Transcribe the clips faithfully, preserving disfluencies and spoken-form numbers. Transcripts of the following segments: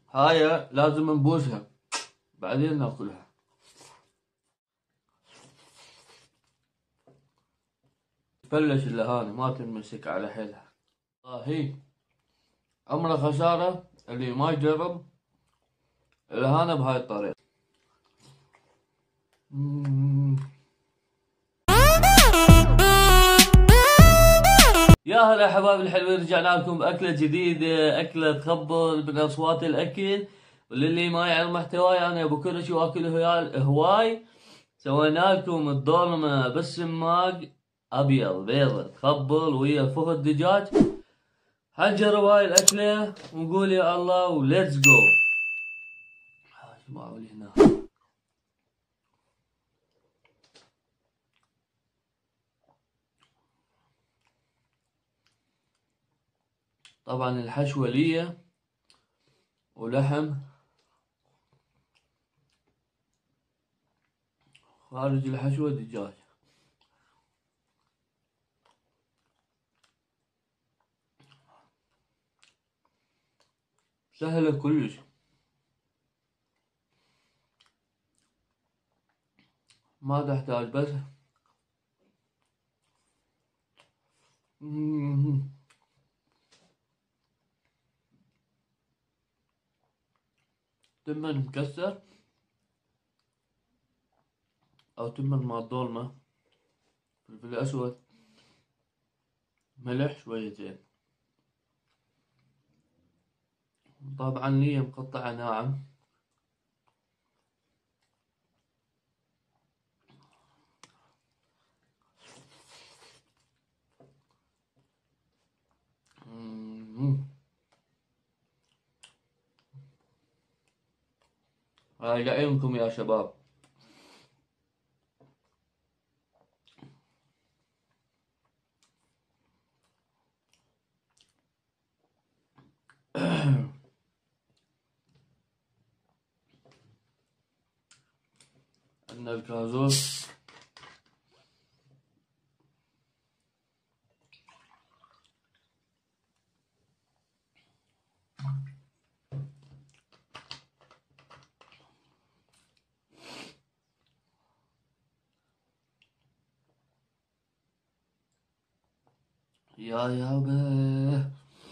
هاي لازم نبوسها بعدين ناكلها. تفلش اللهاني ما تنمسك على حيلها. هي عمره خسارة اللي ما يجرب الهانة بهاي الطريقة. يا هلا حبايبي الحلوين، رجعنا لكم بأكلة جديدة، أكلة تخبل من أصوات الأكل. وللي ما يعرف محتواي أنا أبو كرش وأكل هواي. سوينا لكم الدولمة بالسماق أبيض بيضة تخبل ويا فخ الدجاج. حنجرب هاي الأكلة ونقول يا الله وليتس جو. اسمعوا لي هنا. طبعا الحشوة ليا ولحم، خارج الحشوة دجاج. سهلة كلش، ما تحتاج بس تمن مكسر او تمن مع الدولمة، فلفل اسود، ملح شويتين، طبعا ليا مقطعة ناعم. هاي لعيونكم يا شباب. عندنا الكازوس، يا يابا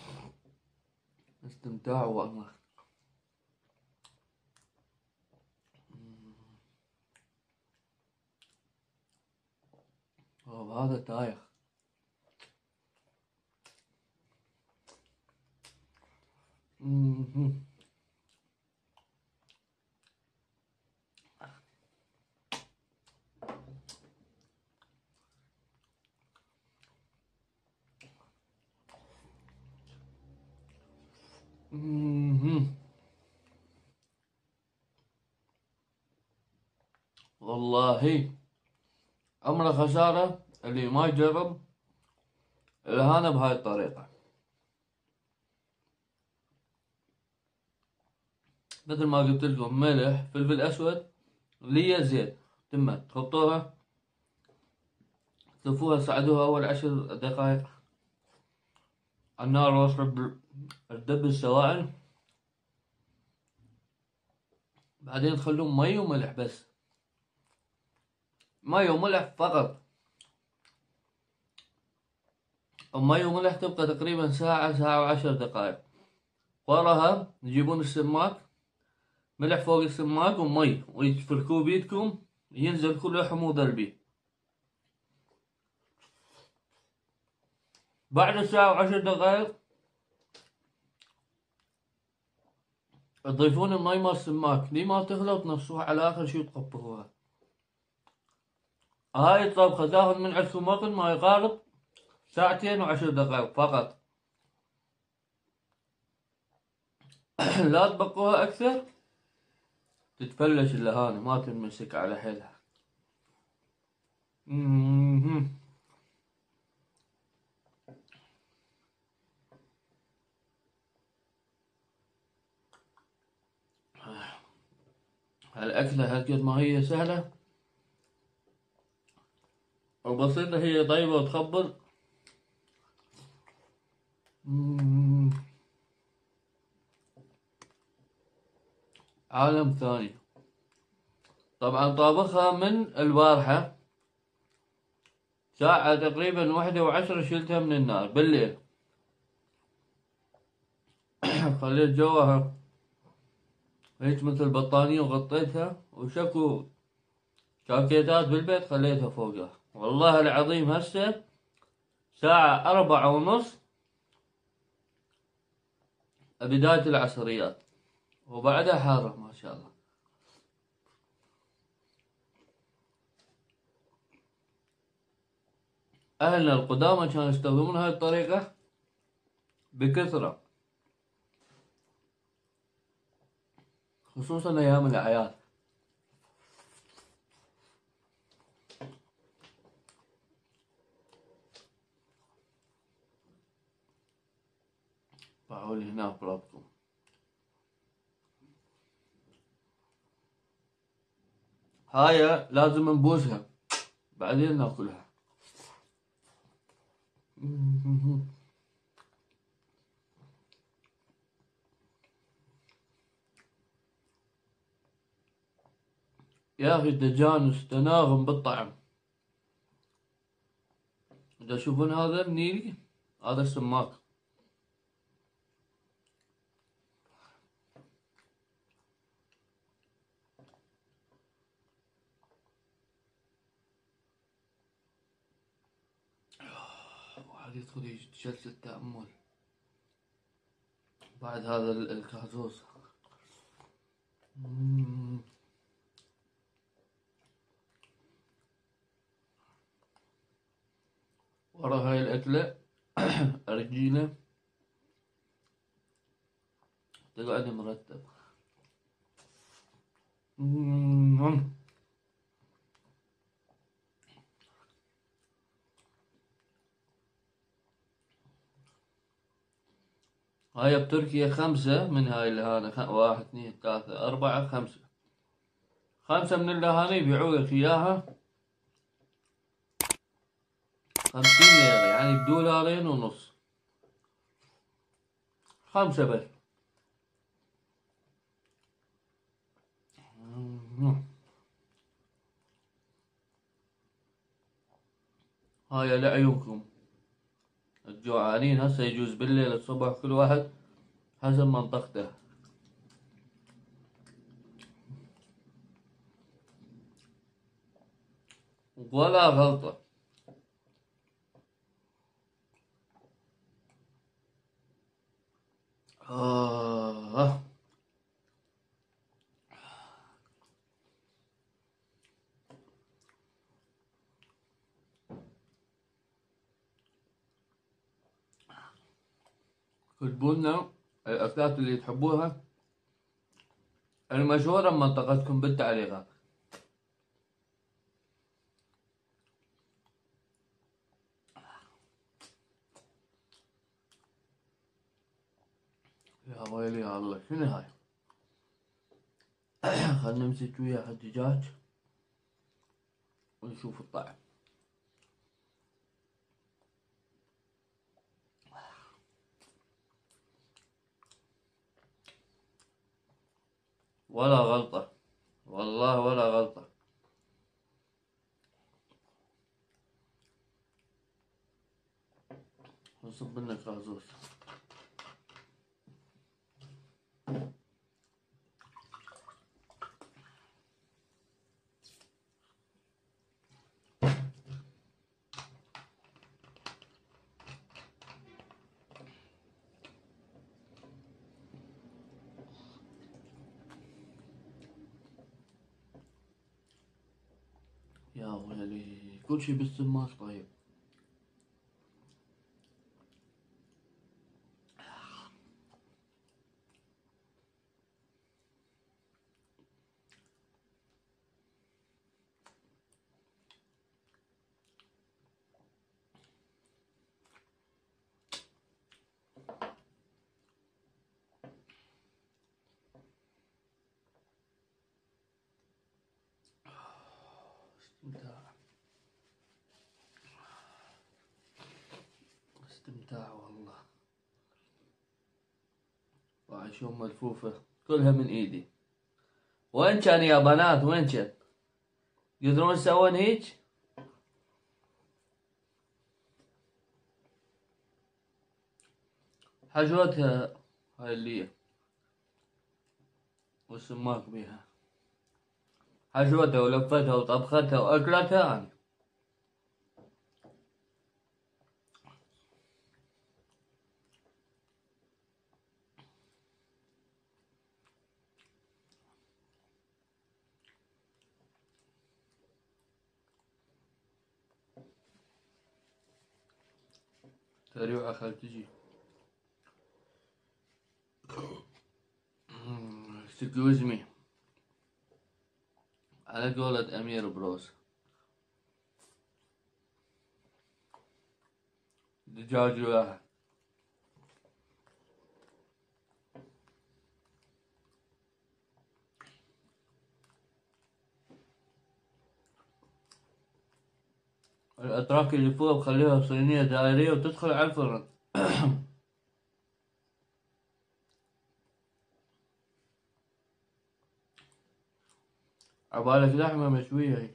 استمتاع والله. هذا تايخ. والله عمره خسارة اللي ما يجرب الهانة بهاي الطريقة. مثل ما قلت لكم ملح، فلفل اسود، ليا زيت، تم تحطوها تلفوها، صعدوها اول عشر دقائق على النار واشرب تدب السوائل، بعدين تخلون مي وملح بس، مي وملح فقط. مي وملح تبقى تقريبا ساعة ساعة وعشر دقائق. وراها تجيبون السماك، ملح فوق السماك ومي، وتفركوه بيدكم ينزل كله حموضة البيت. بعد ساعة وعشر دقائق تضيفون المي مال السماك دي ما تغلى وتنصوها على آخر شي وتقبلوها. هاي الطبخة تاخذ من عندكم وقت ما يقارب ساعتين وعشر دقائق فقط. لا تبقوها أكثر تتفلش اللهانة ما تنمسك على حيلها. هالأكلة هالقد ما هي سهلة وبسيطة، هي طيبة وتخبل. عالم ثاني. طبعا طابخها من البارحة، ساعة تقريبا واحدة وعشرة شلتها من النار بالليل. خليت جواها هيك مثل بطانية وغطيتها، وشكو شاكيتات بالبيت خليتها فوقها. والله العظيم هسه ساعة أربعة ونص بداية العصريات، وبعدها حارة ما شاء الله. أهلنا القدامى كانوا يستخدمون هاي الطريقة بكثرة، خصوصا أيام الأعياد. فعولي هنا برابكم. هاي لازم نبوسها بعدين ناكلها. يا أخي تجانس تناغم بالطعم. إذا تشوفون هذا النيلي، هذا السماك. واحد يدخل جلسة تأمل بعد هذا الكازوز. ورا هاي الأكلة أرجيلة تقعد مرتب. هاي بتركيا خمسة من هاي الهانة، خ... واحد اثنين ثلاثة أربعة خمسة، خمسة من الهانة يبيعوا لك إياها خمسين ليرة، يعني بدولارين ونص. خمسة بس. هاي لعيونكم الجوعانين. هسه يجوز بالليل الصبح كل واحد حسب منطقته. ولا غلطة. آه. كتبوا لنا الأكلات اللي تحبوها المشهورة بمنطقتكم بالتعليقات. يا ويلي يا الله، شنو هاي؟ خلنا نمسك وياها الدجاج ونشوف الطعم. ولا غلطة، والله ولا غلطة. نصب لنا كازوس. يا ويلي كل شي بالسماك. طيب استمتاع، استمتاع والله. وعشون ملفوفة كلها من ايدي. وين كان يا بنات؟ وين كان؟ يقدرون يسوون هيك؟ حشوتها هاي اللي والسماك بيها، حشوتها ولفتها وطبختها واكلتها يعني. تريوعة خل تجي. excuse me. على قولة أمير بروس، دجاج واحد. الأتراك اللي فوق خليها صينية دائرية وتدخل على الفرن. عبالك لحمة مشوية هيك.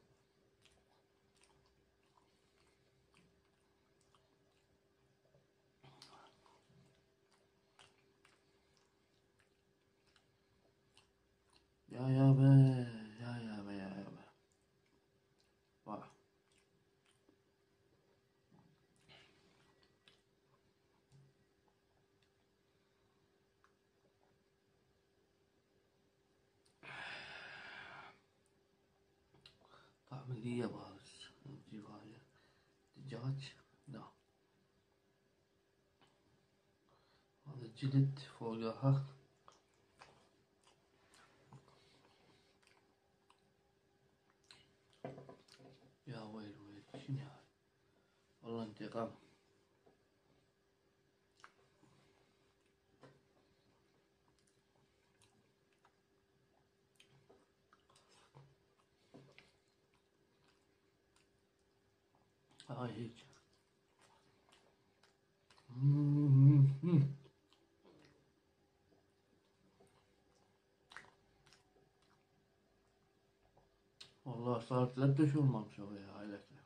يا يابا يا يابا يا يابا واو. طعم اللي بارز. نجيب هاي دجاج، لا هذا جلد فوقها. يا ويل ويل شنو هاي؟ والله انتقام. هاي هيك. والله صار ثلاثة شهور ما مسويها هاي الأكلة.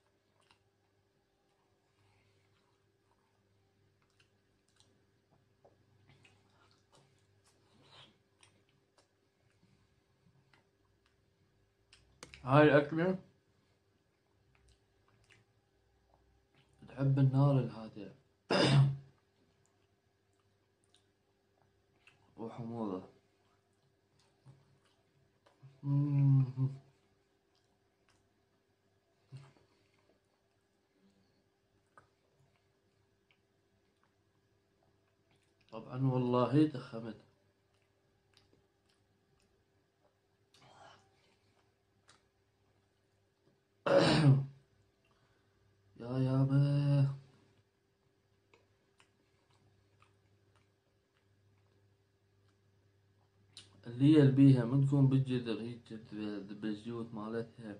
هاي الأكلة تحب النار الهادئة وحموضة. طبعا والله تخمت. يا يابا اللي هي بيها من تكون بالجدر هيك بالزيوت مالتها.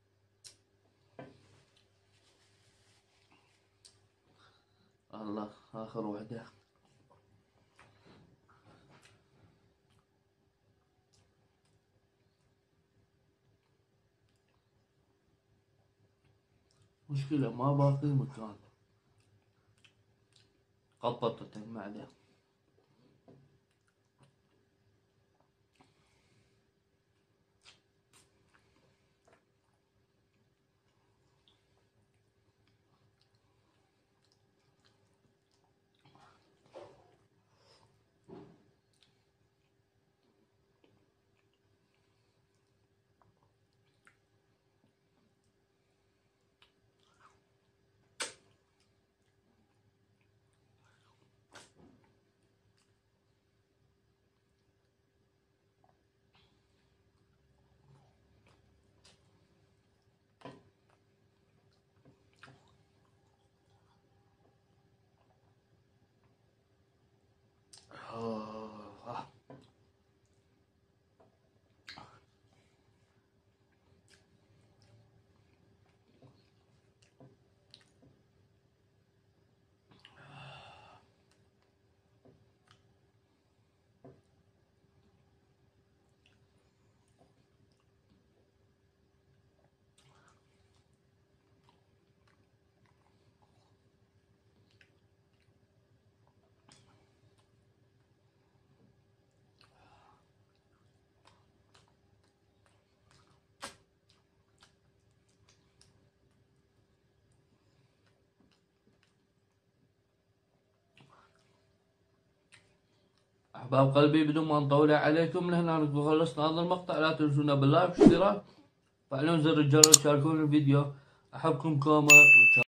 الله آخر وحدة. مشكلة ما باقي مكان، قططت المعدة. أحباب قلبي بدون ما نطول عليكم لهنا نكون خلصنا هذا المقطع. لا تنسونا باللايك والاشتراك، فعلون زر الجرس، شاركون الفيديو. أحبكم كوما.